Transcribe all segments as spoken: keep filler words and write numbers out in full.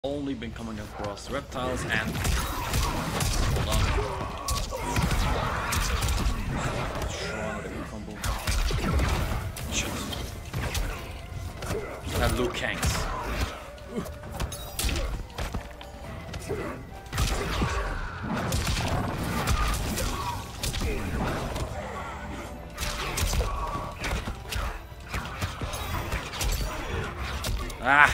only been coming across reptiles and hold on. Strong with a good combo. Shit. That Liu Kang's. Ah!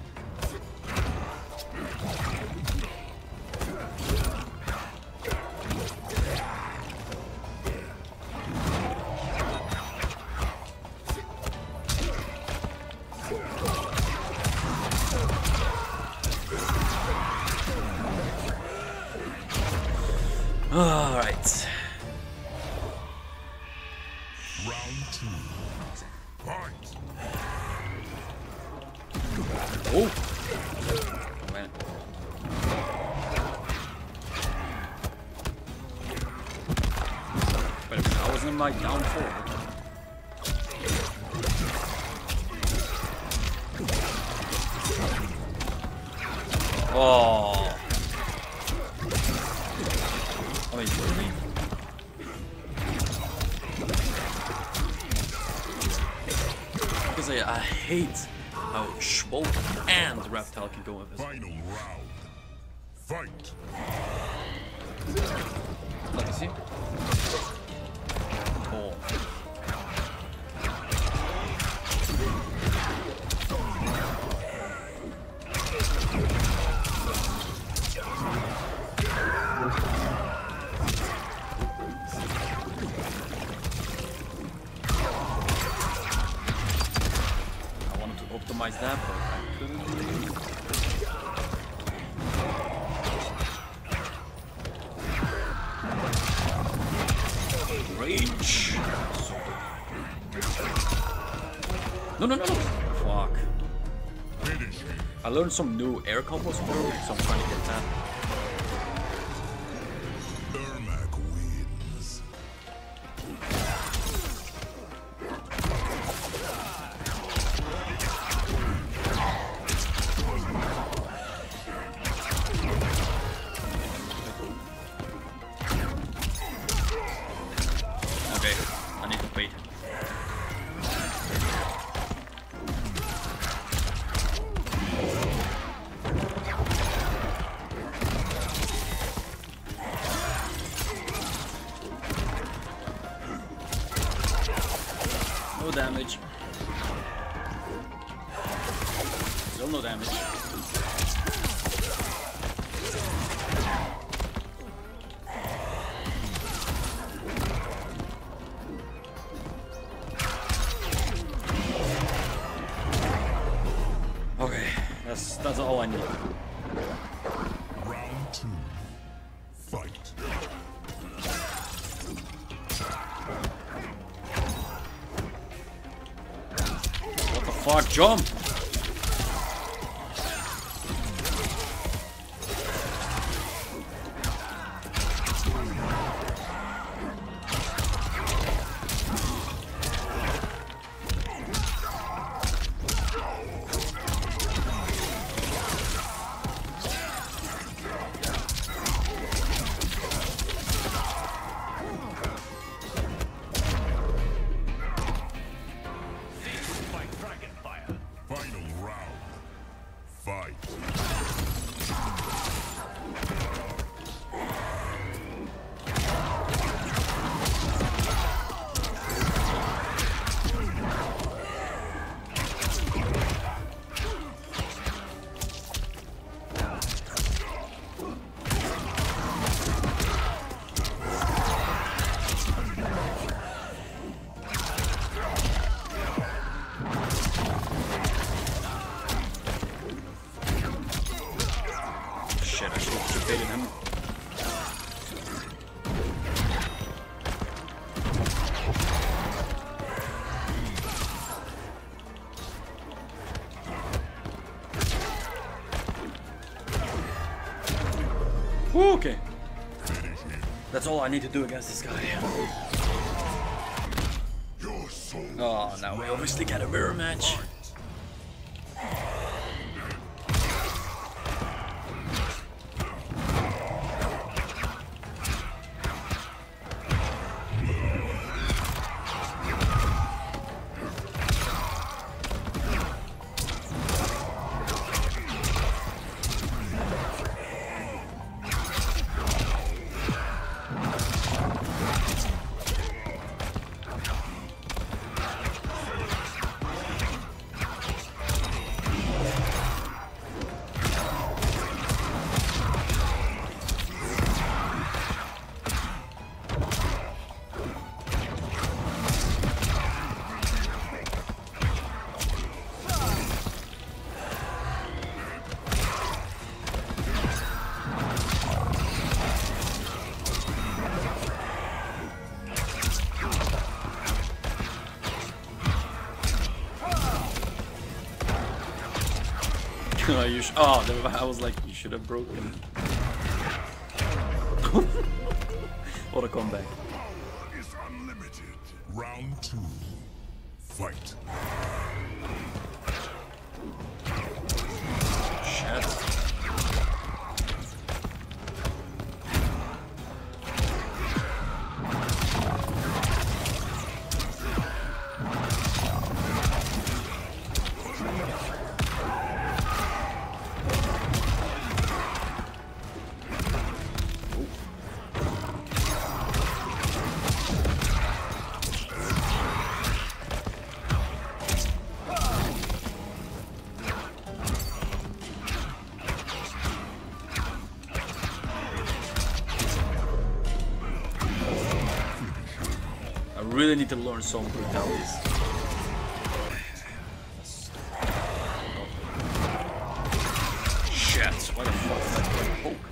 All right. Round two. Fight. Oh. Man. But if I was in my down forward. Oh. I mean, really? Because I, I hate how Schwolf and Reptile can go with this. Final round. Fight. Let me see. Oh. Optimize that, but I couldn't. Rage. No, no, no, no. Fuck. I learned some new air combos for it, so I'm trying to get that. Ermac wins. Okay, I need to wait. No damage. Still no damage. Okay, that's that's all I need. Round two. Fight. What the fuck, jump! Final round. Fight. Shit, I should have debated him. Woo, okay. That's all I need to do against this guy. Oh, now we obviously get a mirror match. you sh oh, I was like, you should have broken. What a comeback. Is unlimited. Round two. Fight. Shit. I really need to learn some brutalities. Shit, why the fuck did I play poke?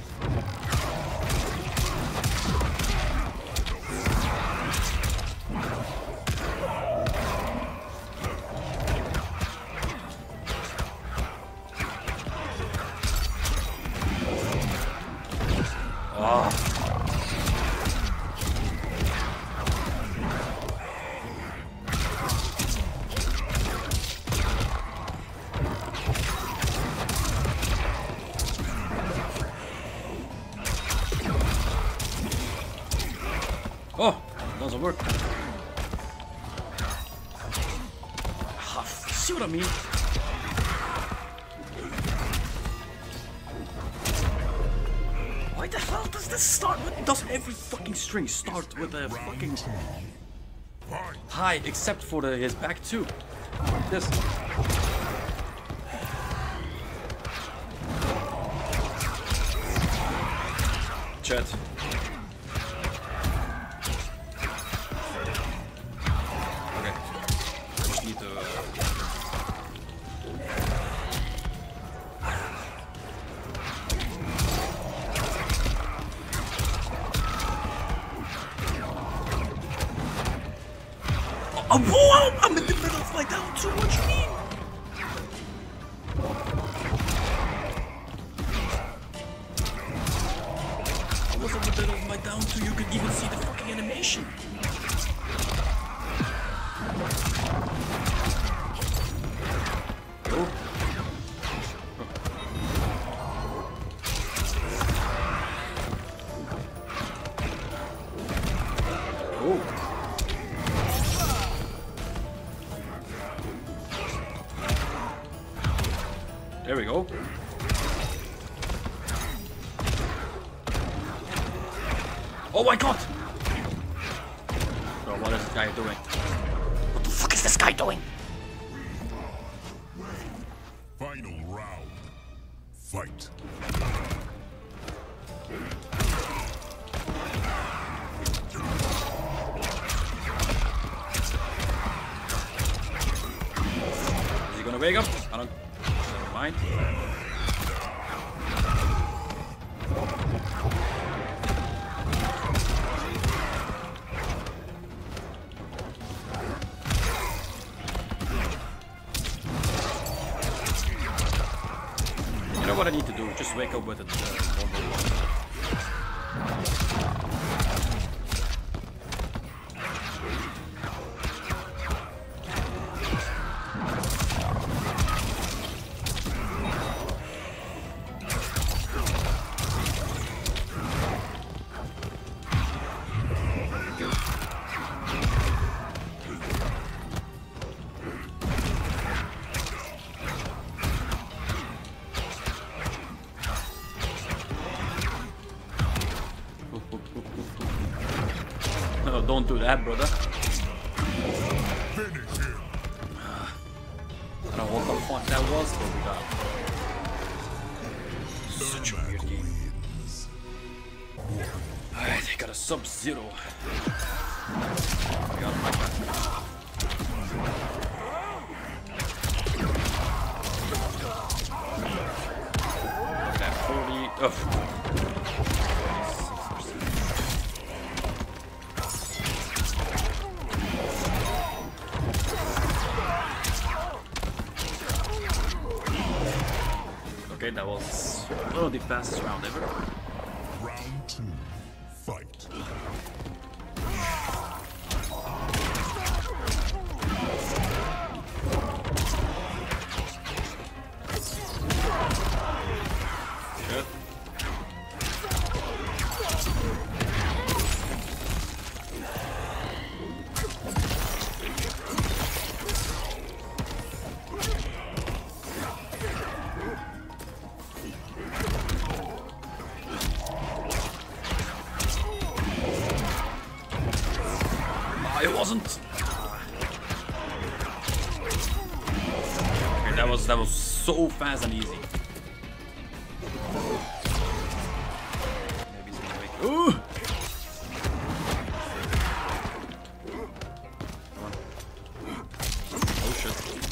Ah. Oh, doesn't work. Ah, see what I mean? Why the hell does this start with? Does every fucking string start with a fucking high, except for the his back too? This. Chat. Oh, whoa! I'm in the middle of my down two. What you mean? I was in the middle of my down two. You could even see the fucking animation. Oh. Oh. There we go. Oh my god! Bro, what is this guy doing? What the fuck is this guy doing? Final round. Fight. Is he gonna wake up? I don't. Never mind. You know what I need to do? Just wake up with it. No, don't do that, brother. Finish him. I don't know what the fuck that was, but we got such a weird game. Alright, they got a Sub-Zero. I got my back. Look at that forty. Ugh. Oh, the fastest round ever. Round two. Fight. Shit. It wasn't. Okay, that was that was so fast and easy. Maybe he's gonna make. Ooh! Come on. Oh shit.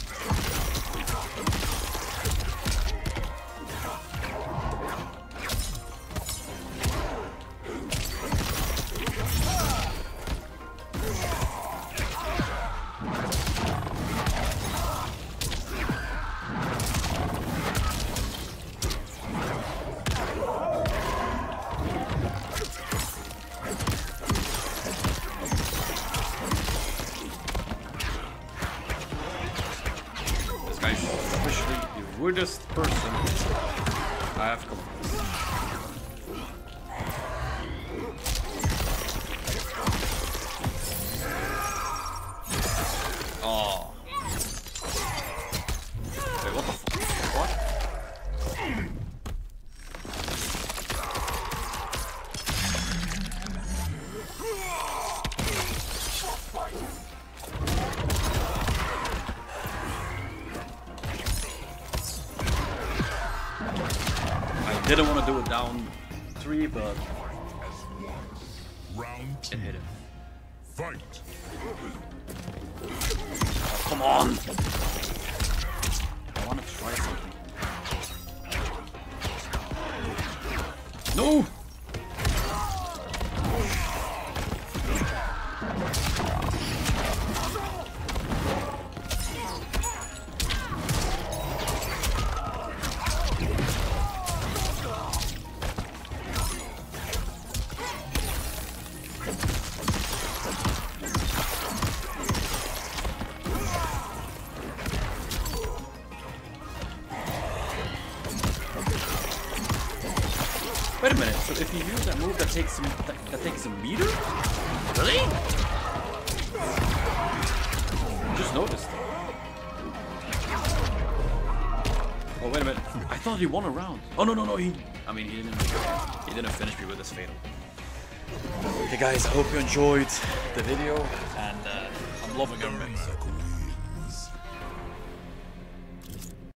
This guy's officially the weirdest person I have come across. Oh. Wait, what the fuck? What? I didn't want to do it down three, but Round two. it hit him. Fight. Oh, come on! I want to try something. No! Wait a minute, so if you use that move that takes some, that, that takes a meter? Really? Just noticed. Oh wait a minute. I thought he won a round. Oh no no no he I mean he didn't he didn't finish me with his fatal. Okay guys, I hope you enjoyed the video and uh, I'm loving it.